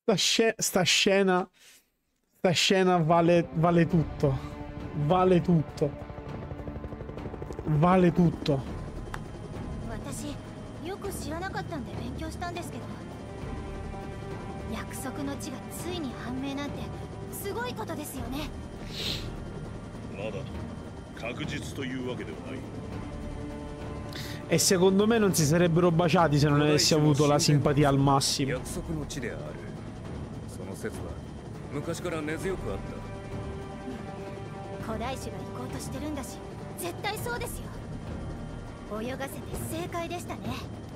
Sta scena vale tutto. Vale tutto. Vale tutto. 私よく知らなかったんで勉強したんですけど、約束の地がついに判明なんてすごいことですよね。 まだ確実というわけではない。 E secondo me non si sarebbero baciati se non avessi avuto la simpatia al massimo. 約束の地である。その説は昔から根強くあった。 古代種が行こうとしてるんだし、絶対そうですよ。泳がせて正解でしたね。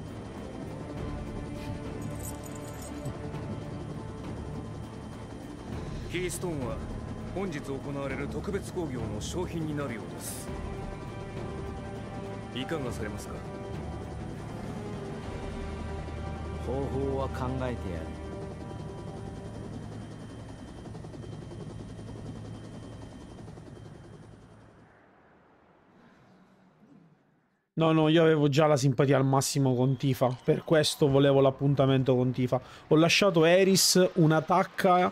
キーストーンは本日行われる特別興行の商品になるようです。いかがされますか。 方法は考えてやる。 No, no, io avevo già la simpatia al massimo con Tifa, per questo volevo l'appuntamento con Tifa. Ho lasciato Eris un'attacca,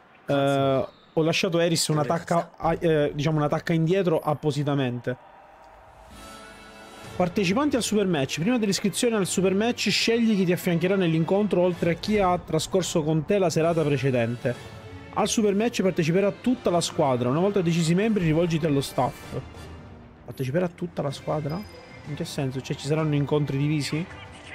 diciamo un'attacca indietro appositamente. Partecipanti al super match. Prima dell'iscrizione al super match scegli chi ti affiancherà nell'incontro oltre a chi ha trascorso con te la serata precedente. Al super match parteciperà tutta la squadra. Una volta decisi i membri rivolgiti allo staff. Parteciperà tutta la squadra? In che senso? Cioè ci saranno incontri divisi?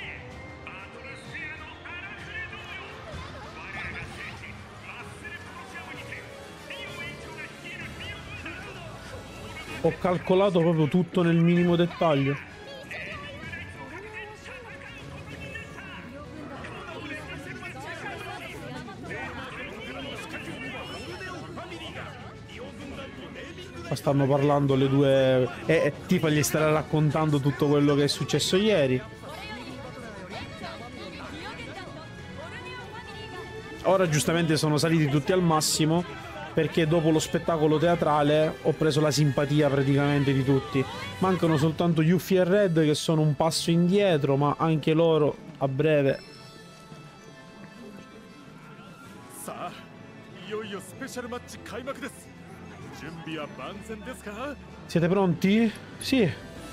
Ho calcolato proprio tutto nel minimo dettaglio. Ma stanno parlando le due... Tifa gli starà raccontando tutto quello che è successo ieri. Ora giustamente sono saliti tutti al massimo, perché dopo lo spettacolo teatrale ho preso la simpatia praticamente di tutti. Mancano soltanto Yuffie e Red che sono un passo indietro, ma anche loro a breve. Siete pronti? Sì.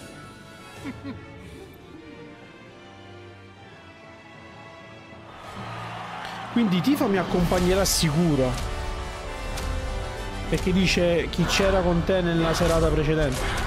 Quindi Tifa mi accompagnerà sicuro, perché dice chi c'era con te nella serata precedente.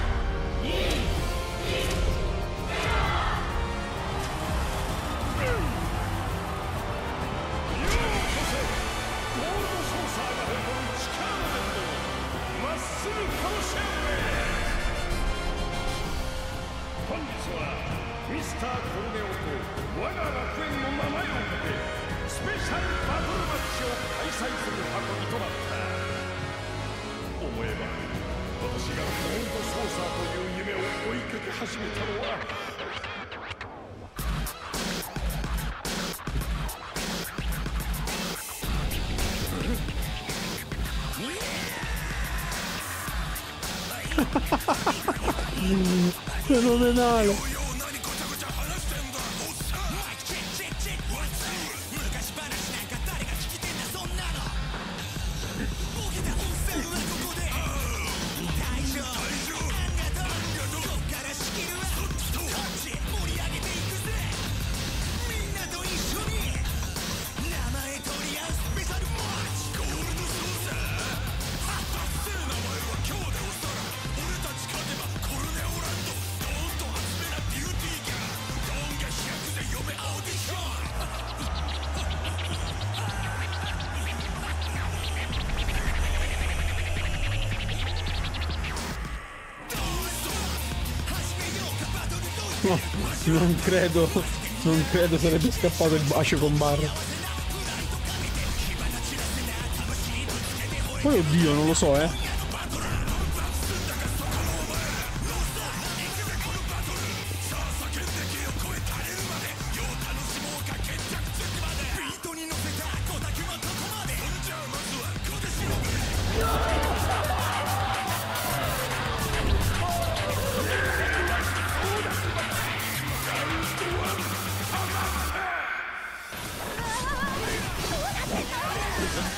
Fenomenale. No, non credo sarebbe scappato il bacio con Barra. Poi oddio, non lo so,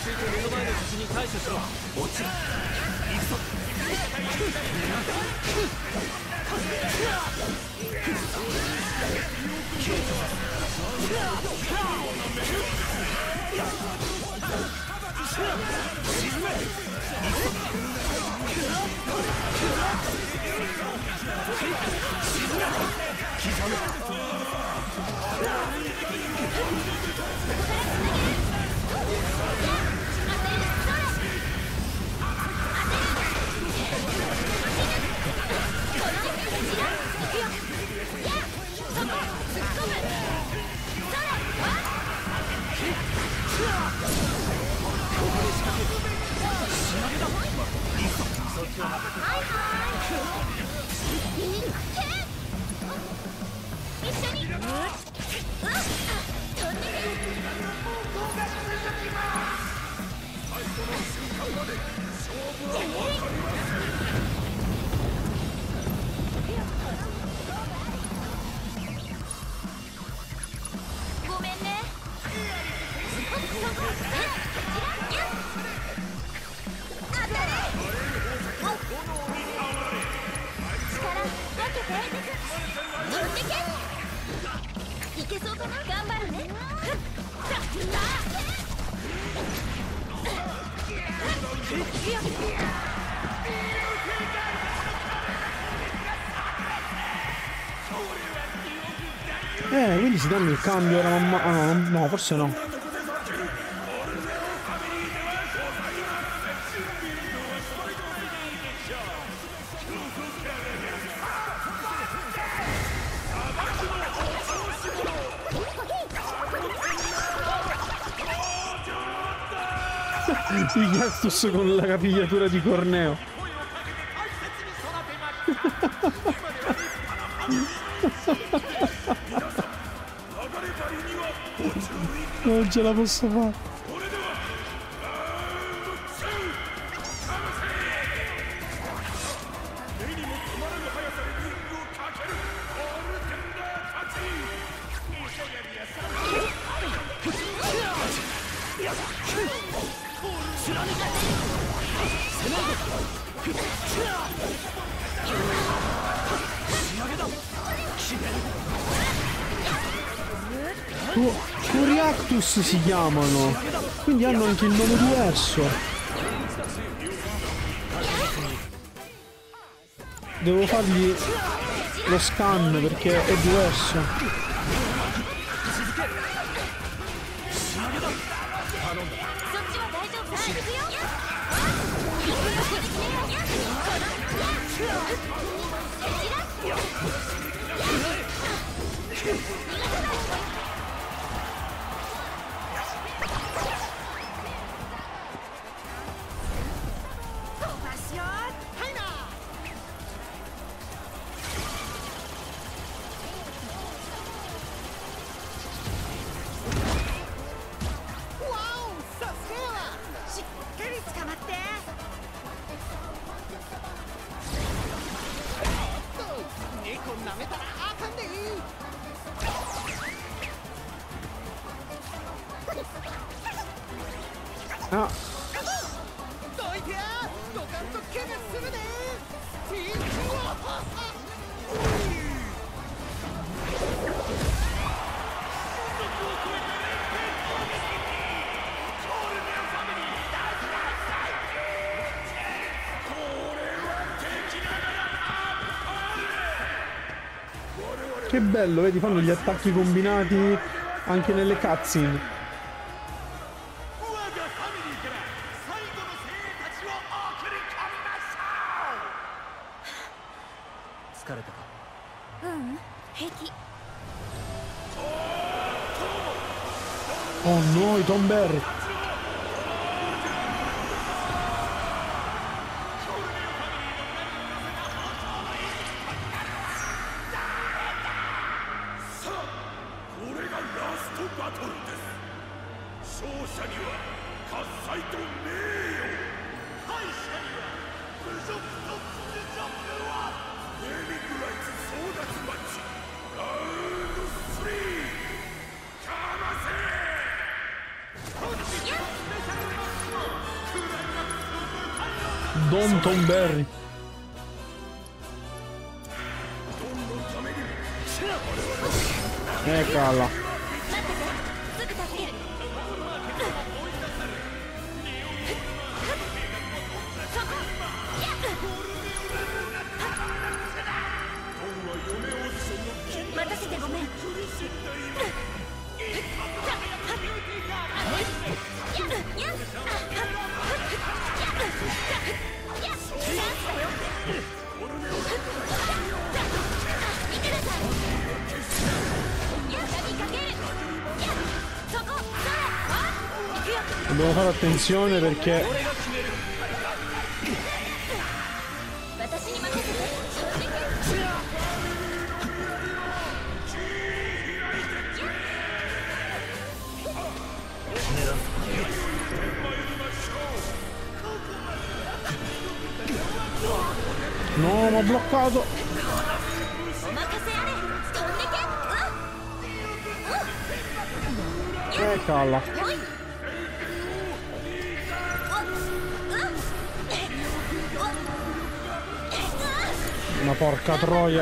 いて目の前の敵に対処しろ。落ちろ。行くぞ。 ごめんね。当たれ。力分けて。飛んでけ。いけそうかな。頑張るね。 Quindi si danno il cambio ora ah, no, forse no. Il Galactus con la capigliatura di Corneo. Non ce la posso fare. Coriactus si chiamano, quindi hanno anche il nome diverso. Devo fargli lo scan perché è diverso. Ah. Che bello, vedi, fanno gli attacchi combinati anche nelle cutscene. Oh no, i Tomberry. Don Tom Berry. Eccola. すぐ助ける。そこ。待たせてごめん。 Dobbiamo fare attenzione perché no, mi ha bloccato. Eccola. Ma porca troia.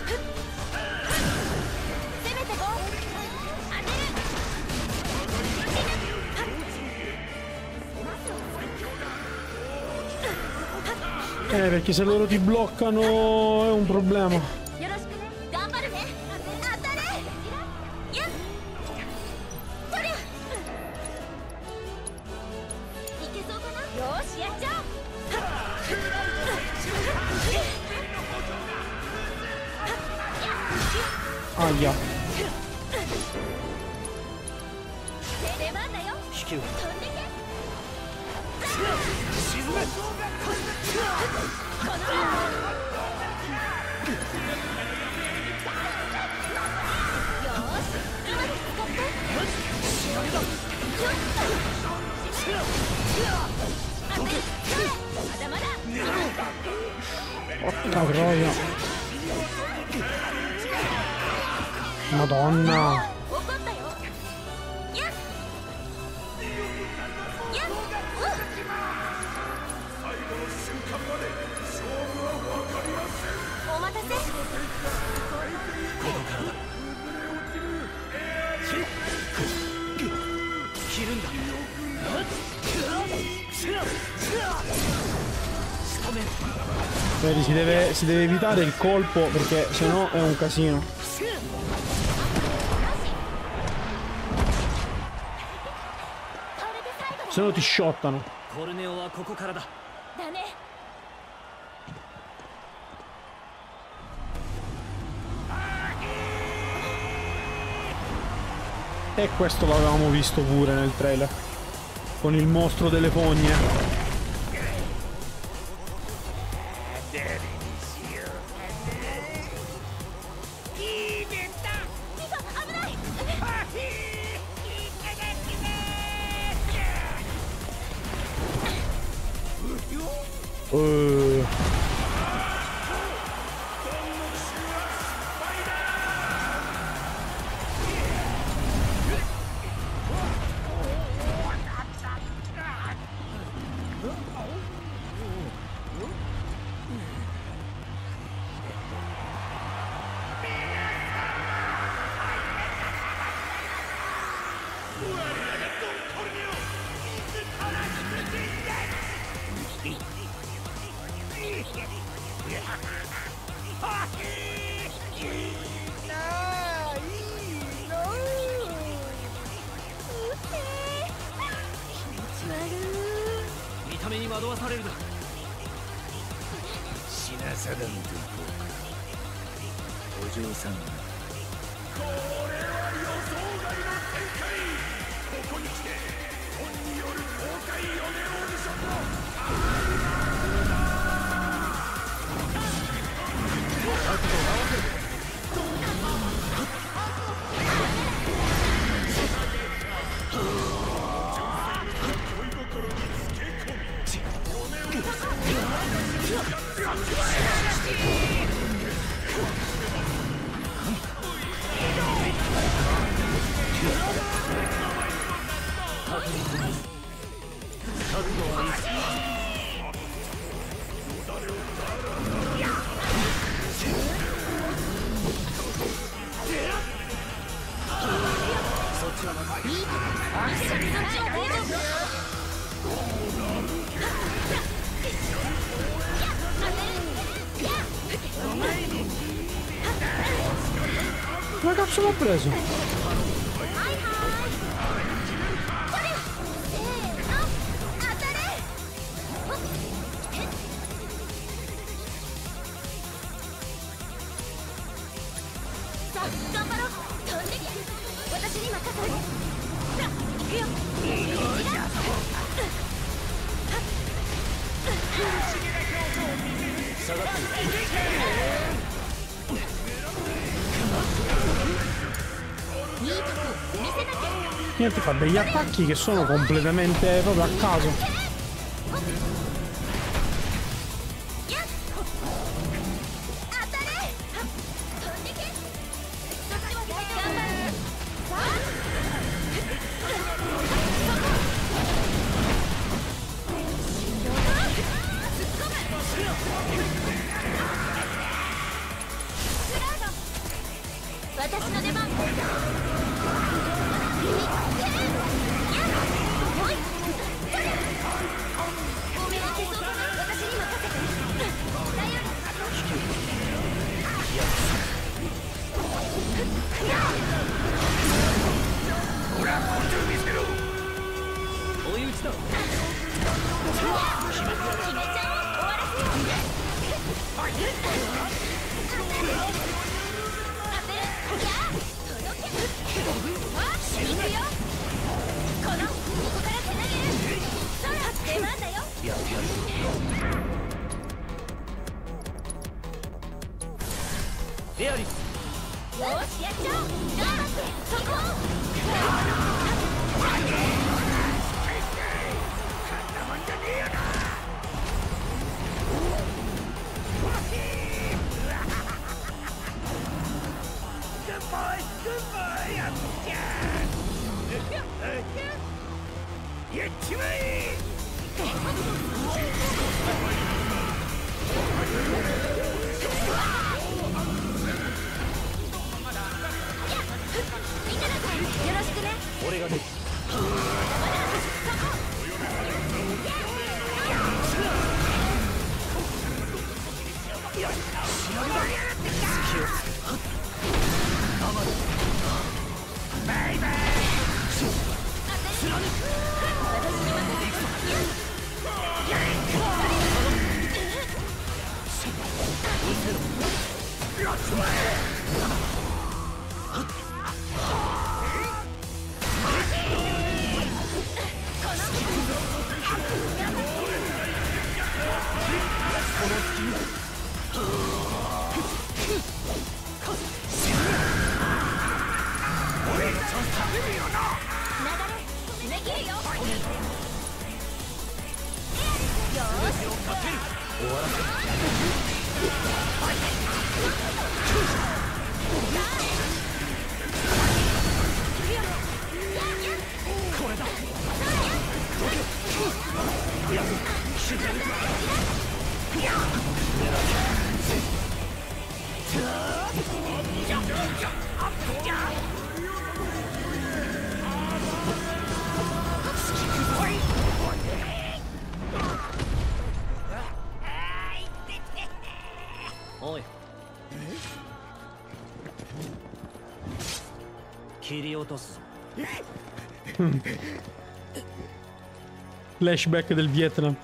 Perché se loro ti bloccano è un problema. Aia. Porca troia. Madonna. Vedi, si deve evitare il colpo perché sennò è un casino. Se no ti shottano. E questo l'avevamo visto pure nel trailer. Con il mostro delle fogne. Come cazzo l'ho preso? Niente, fa degli attacchi che sono completamente proprio a caso. Flashback del Vietnam.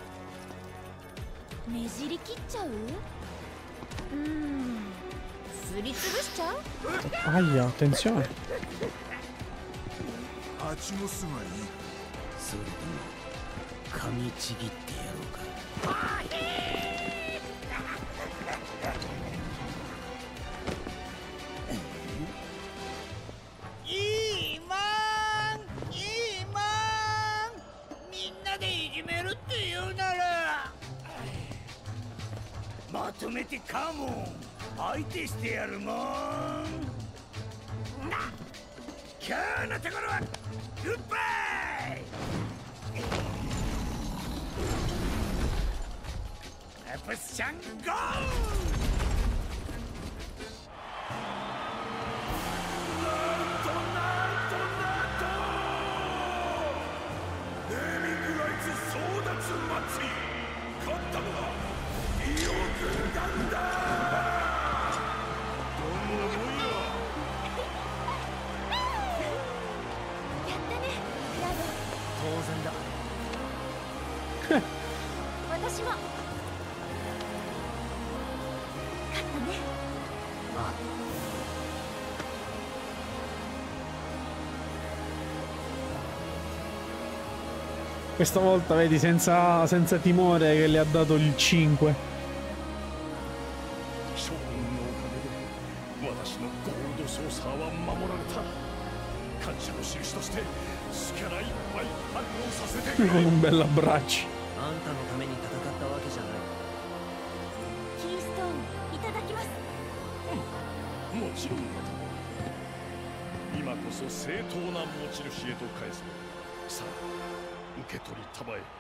Aia, attenzione. 争奪祭り、勝ったのは伊予軍団だ。どんなもんや。 やったねクラウド。 当然だ。 私も勝ったね。 ああ。 Questa volta vedi senza timore che le ha dato il 5. 将軍のおかげで私のゴールドソーサーは守られた。感謝の印として力いっぱい反応させてくれ。 Con un bel abbraccio. あんたのために戦ったわけじゃない。 キーストーンいただきます。 もちろんだ。今こそ正当な持ち主へと返す。さあ受け取りたまえ。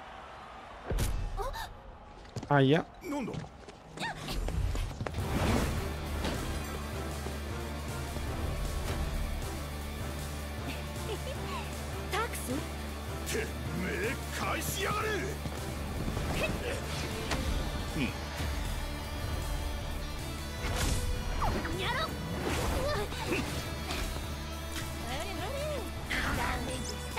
あいや。 なんだ。 タークス。 てめえ返しやがれ。 やろう。ダメージした。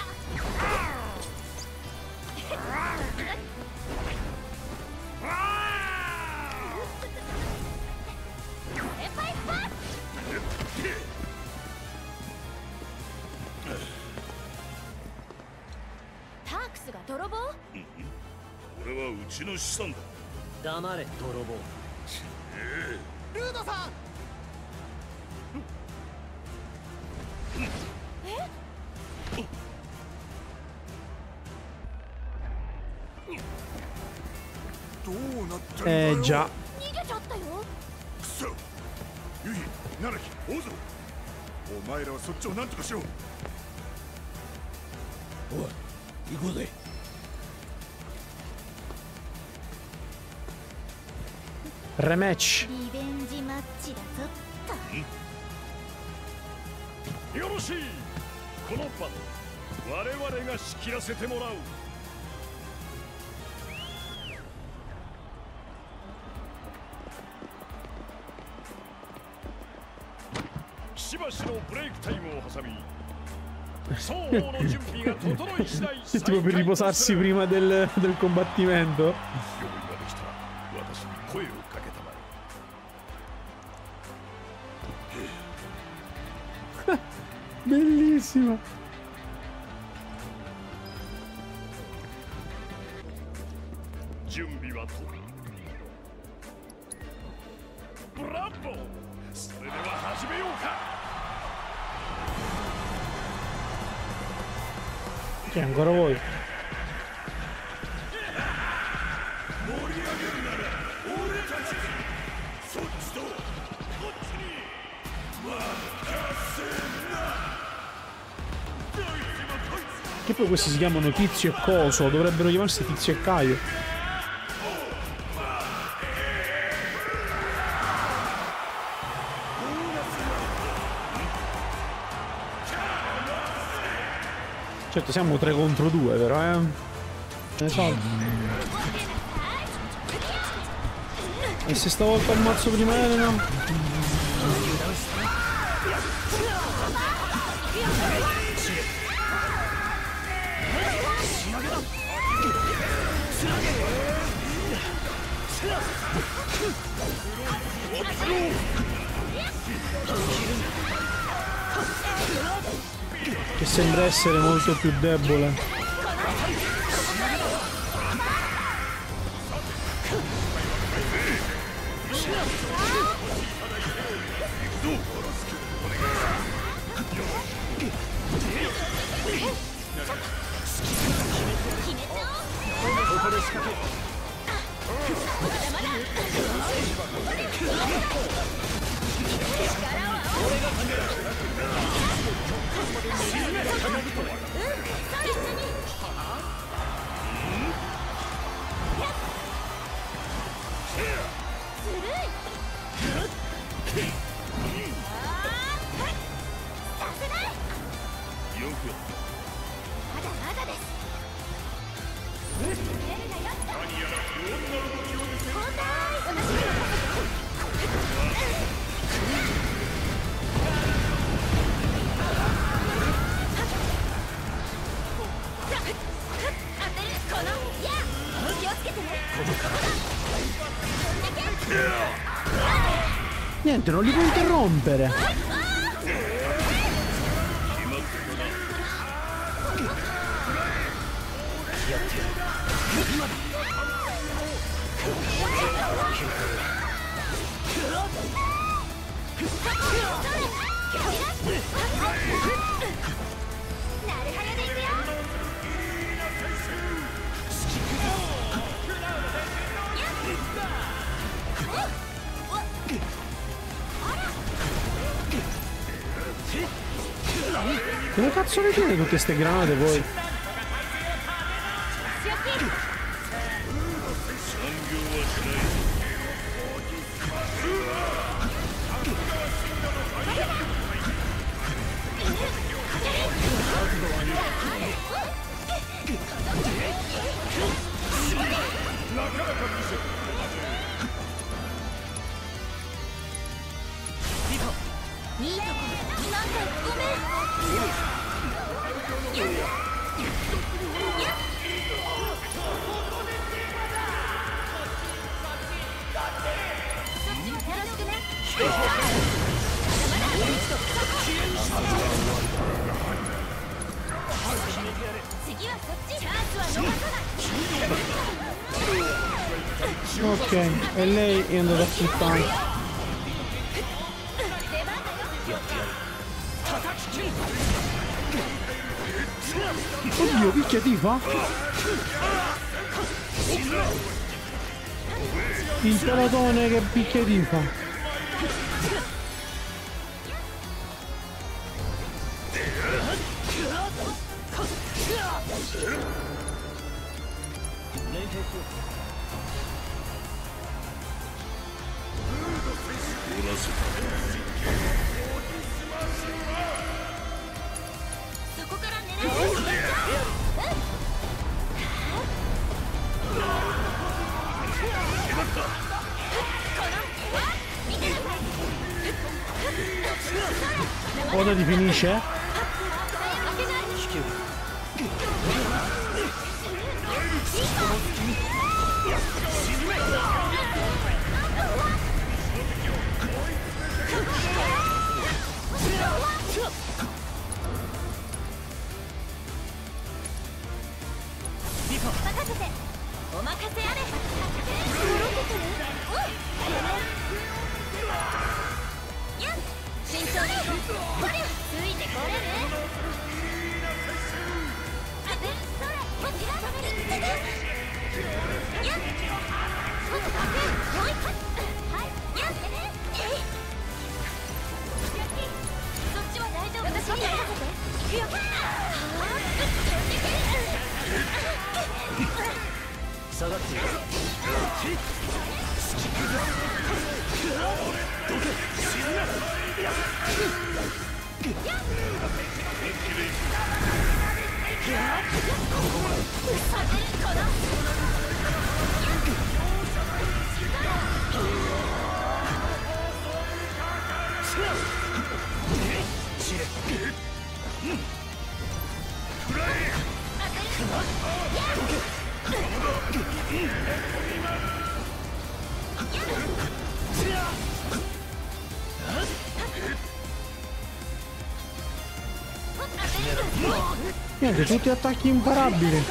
タークスが泥棒？ 俺はうちの資産だ。 黙れ泥棒。 ルードさん。 どうなってんだよ。 già. 逃げちゃったよ。 くそ。ユヒ、ナナキ、オズロ。お前らはそっちを何とかしろ。おい、行こうぜ。 Rematch. リベンジマッチだぞっと。 よろしい。この場で我々が仕切らせてもらう。しばしのブレイクタイムを挟み、双方の準備が整い次第 Tipo per riposarsi prima del combattimento. 用意ができたら私に声をかけたまえ。 Bellissima. 準備はと。ブラボー。それでは始めようか。 Che ancora voi? そっちとこっちに任せな。 Che poi questi si chiamano Tizio e Coso, dovrebbero chiamarsi Tizio e Caio. Certo siamo 3 contro 2 però ne so. E se stavolta ammazzo prima Elena? Che sembra essere molto più debole. Niente, non li puoi interrompere. Come cazzo le tiene tutte ste granate voi? Ok, e lei è andata a puttane. Oddio, picchia tifa? Il pelotone che picchia tifa. Ora ti finisce? Niente, tutti attacchi imparabili.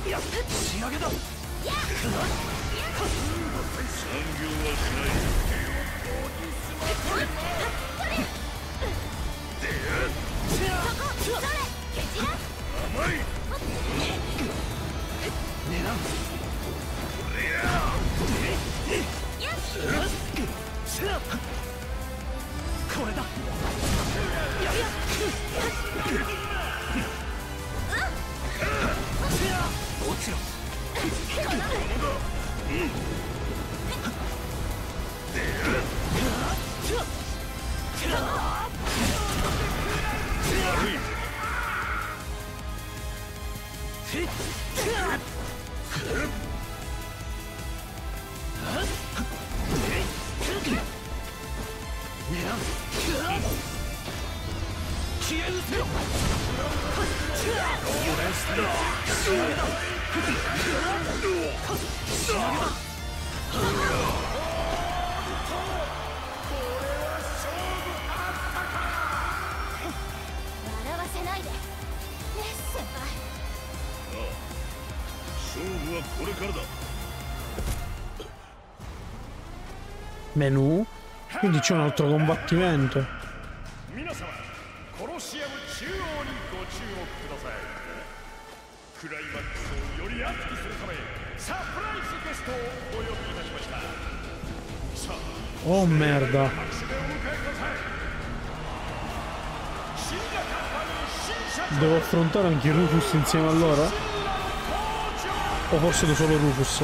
仕上げだ。これだ。落ちろ。消え失せよ。油断したら仕上げだ。仕上げだ。 笑わせないでね、先輩。 勝負はこれからだ。 Menu? Quindi c'è un altro combattimento. 皆様、コロシアム中央にご注目ください。クライマックスをより熱くするため、サプライズゲストをお呼びいたしました。さあ、 Oh merda. 拍手でお迎えください。新型カンパニー新社長 Devo affrontare anche Rufus insieme a loro? O forse solo Rufus?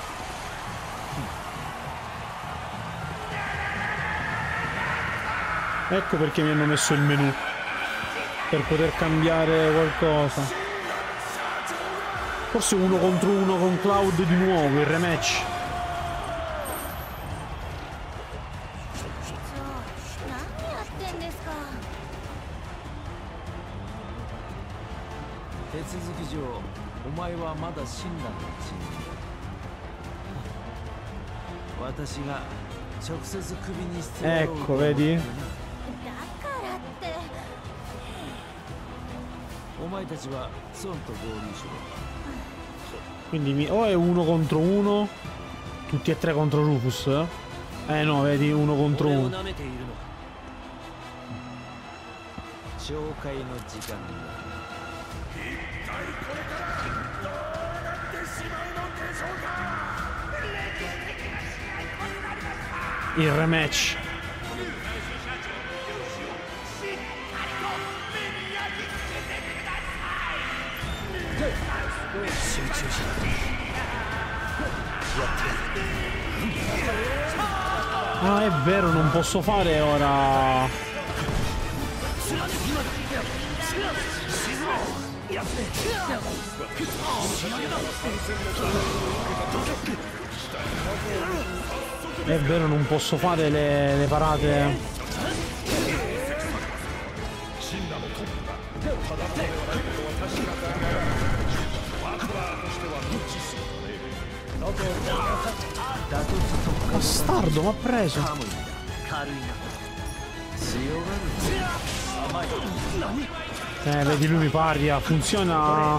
Ecco perché mi hanno messo il menu. Per poter cambiare qualcosa. Forse 1 contro 1 con Cloud di nuovo, il rematch. 何やってんですか。 手続き上お前はまだ死んだのうちに。私が直接首にしてやろうと Ecco, vedi? だからって。 お前たちは孫と合流しろ。 Quindi o è 1 contro 1. Tutti e 3 contro Rufus? No, vedi, 1 contro 1. 紹介の時間だ。 Il rematch. Ah, è vero, non posso fare ora. È vero, non posso fare le parate. Bastardo, mi ha preso. Vedi, lui mi paria, funziona.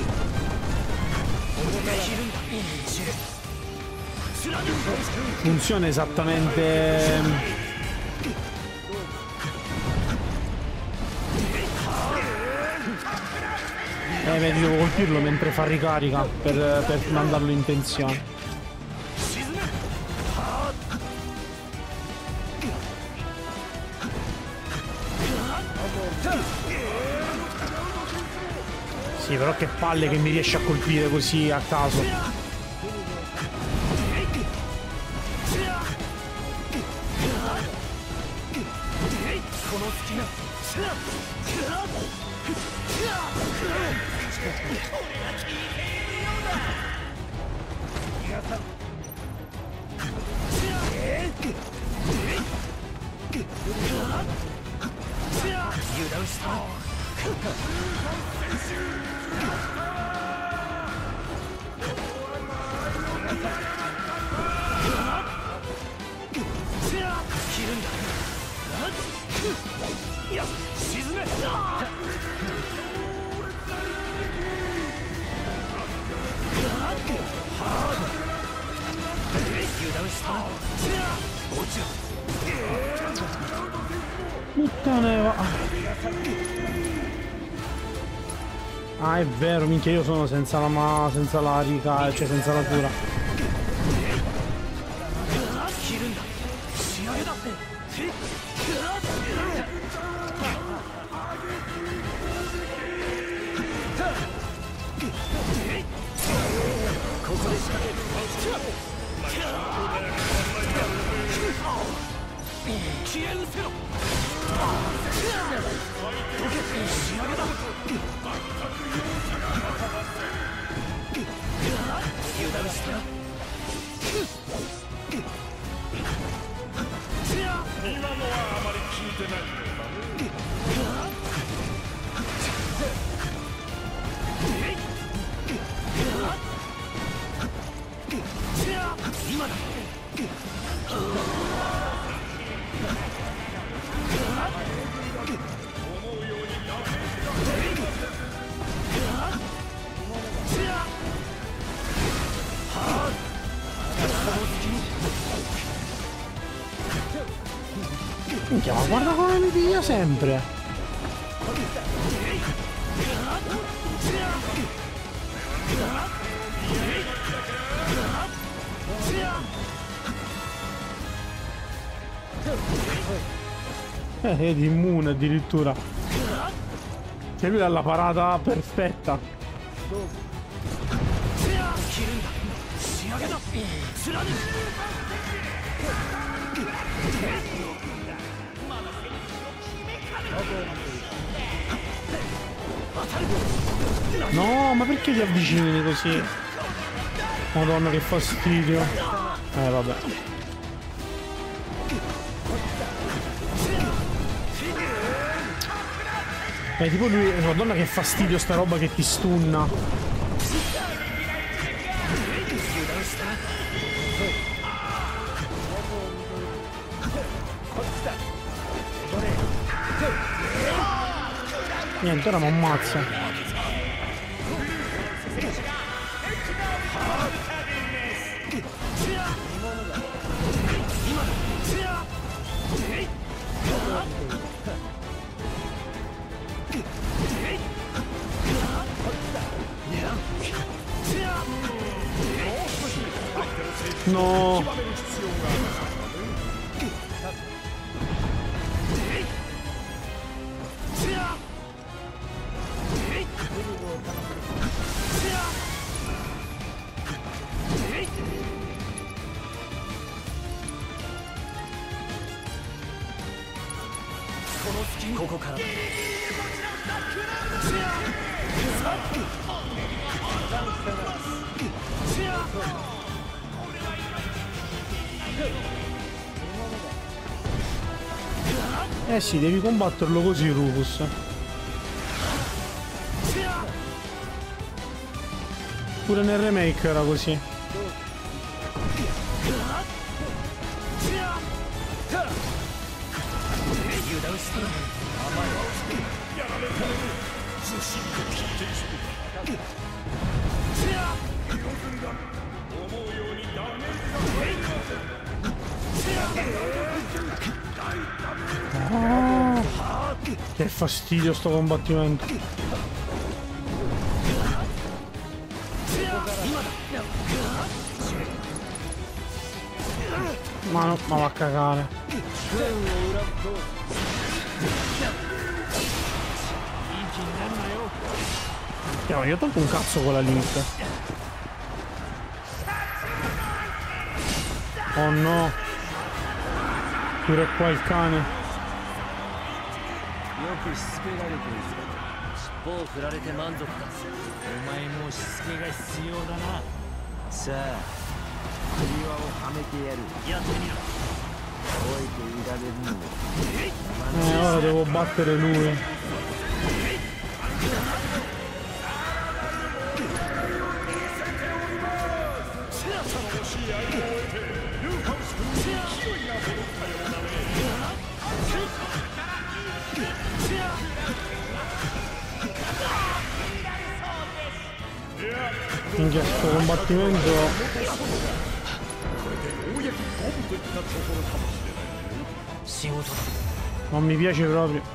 Funziona esattamente. Vedi, devo colpirlo mentre fa ricarica per mandarlo in tensione. Sì, però che palle che mi riesce a colpire così a caso. Puttana. Ah, è vero, minchia, io sono senza la riga, cioè senza la cura. Minchia, ma guarda come mi piglia sempre. Ed immune addirittura. Cioè lui ha la parata perfetta. No, ma perché ti avvicini così? Madonna, che fastidio. Vabbè. Tipo lui, madonna che fastidio sta roba che ti stunna. Niente, ora mi ammazza. No. Eh sì, devi combatterlo così, Rufus. Pure nel remake era così. Che fastidio sto combattimento. Ma no, ma va a cagare. Io ho tolto un cazzo con la Link. Oh no. Pure qua il cane. よくしつけられてるぞ。尻尾を振られて満足だ。お前もしつけが必要だな。さあ、首輪をはめてやる。やってみろ。覚えていられるの。 ora devo battere lui. Minchia. Questo combattimento non mi piace proprio.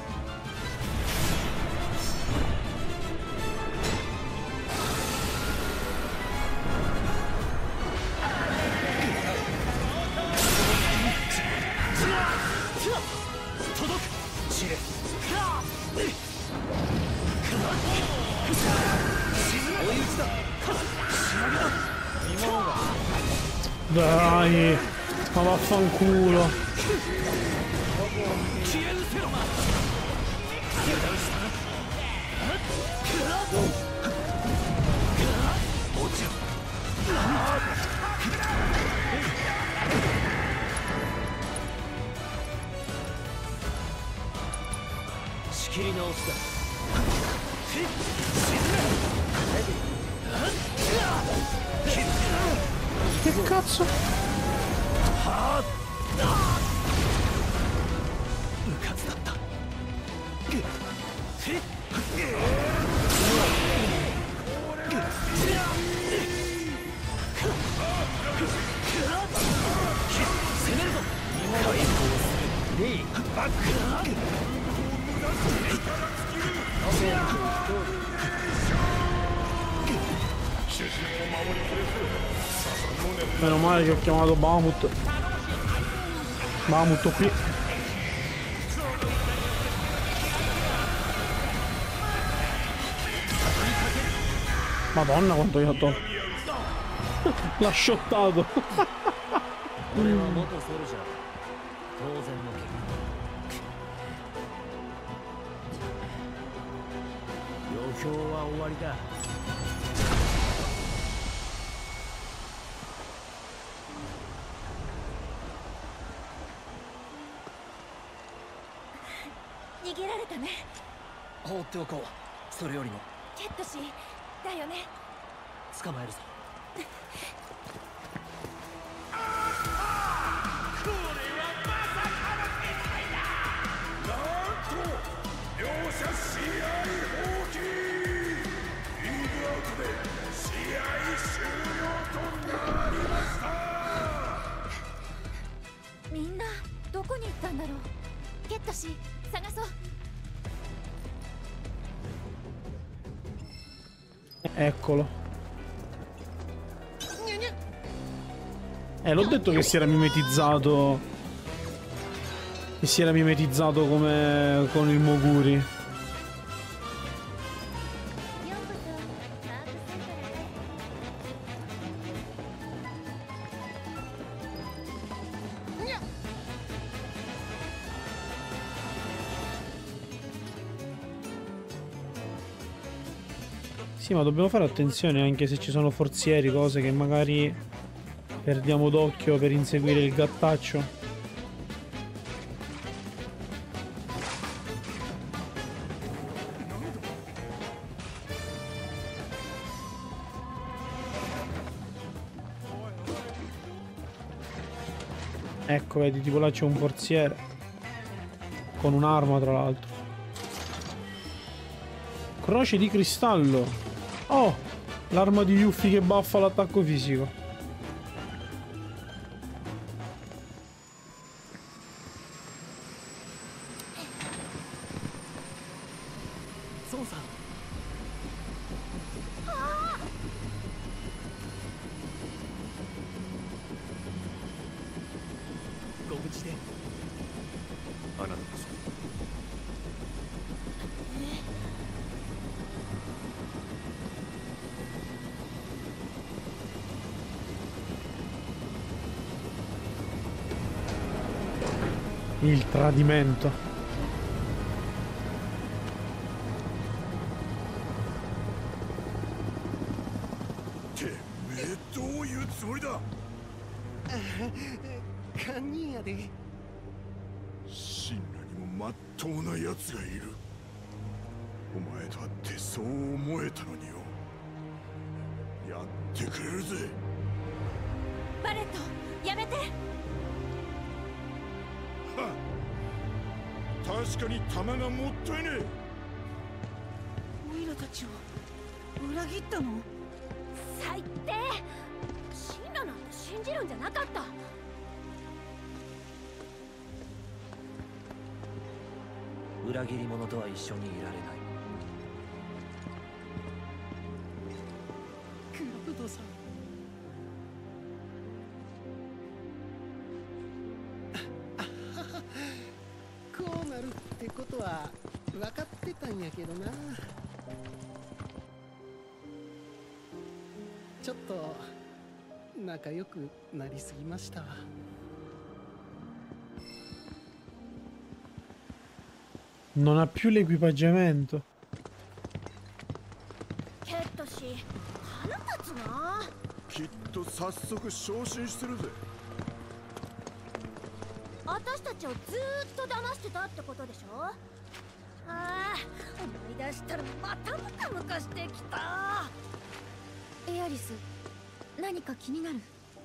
Dai, ma vaffanculo. Che cazzo? Meno male che ho chiamato Bahamut. Bahamut qui. Madonna quanto io ho tolto. L'ha shottato. 放っておこう。それよりもケット氏だよね。 捕まえるぞ。 これはまさかの展開だ。なんと両者試合放棄。リーグアウトで試合終了となりました。 みんなどこに行ったんだろう。ケット氏探そう。 Eccolo. L'ho detto che si era mimetizzato. Che si era mimetizzato come con il Moguri. Sì, ma dobbiamo fare attenzione anche se ci sono forzieri, cose che magari perdiamo d'occhio per inseguire il gattaccio. Ecco, vedi, tipo là c'è un forziere con un'arma tra l'altro. Croce di cristallo. Oh, l'arma di Yuffie che baffa l'attacco fisico. Il tradimento. てめえどういうつもりだ。 堪忍やで。 真羅にもまっとうな奴がいる。お前だってそう思えたのによ。やってくれるぜ。 バレットやめて。 確かに弾がもったいねえ。 オイラたちを裏切ったの？ 最言ってシンラなんて信じるんじゃなかった。 裏切り者とは一緒にいられない。 クロードさん。こうなるってことは分かってたんやけどな。ちょっと仲良くなりすぎましたわ。 Non ha più l'equipaggiamento. ケット氏腹立つな。 きっと早速昇進してるぜ。 私たちをずーっと騙してたってことでしょ。ああ、思い出したらまたムカムカしてきた。エアリス、何か気になる？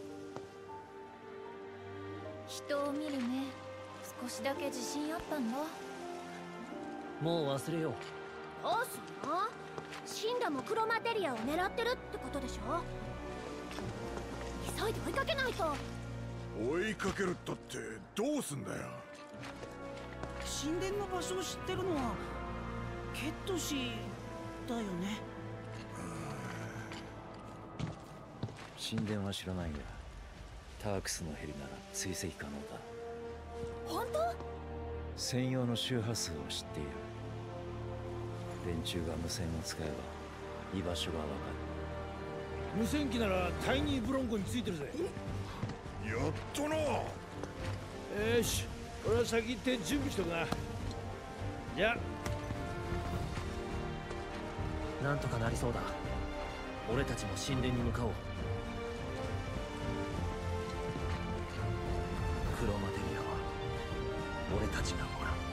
人を見る目、少しだけ自信あったんだ。 もう忘れよう。 どうすんの？シンラもクロマテリアを狙ってるってことでしょ。急いで追いかけないと。 追いかけるったってどうすんだよ。 神殿の場所を知ってるのはケット氏だよね。 神殿は知らないが、タークスのヘリなら追跡可能だ。 本当？ 専用の周波数を知っている。連中が無線を使えば居場所がわかる。 無線機ならタイニーブロンコについてるぜ。 やっとな。 よし、俺は先行って準備しとくな。じゃあなんとかなりそうだ。俺たちも神殿に向かおう。クロマテリアは俺たちがもらう。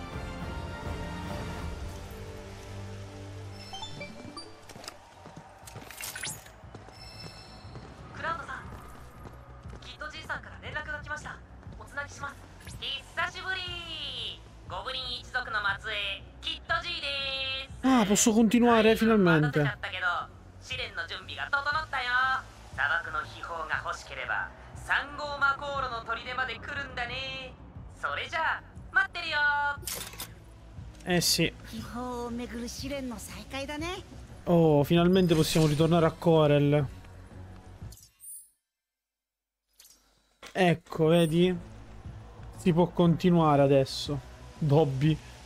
クラウドさん、キッドじいさんから連絡が来ました。おつなぎします。久しぶり。ゴブリン一族の末裔キッドじいです。 Ah, posso continuare 待たせちゃ finalmente. ったけど試練の準備が整ったよ。砂漠の秘宝が欲しければ3号魔航路の砦まで来るんだね。それじゃあ待ってるよ。 Eh sì. 秘宝を巡る試練の再開だね。 Oh, finalmente possiamo ritornare a Corel. Ecco, vedi? Si può continuare adesso. Dobby.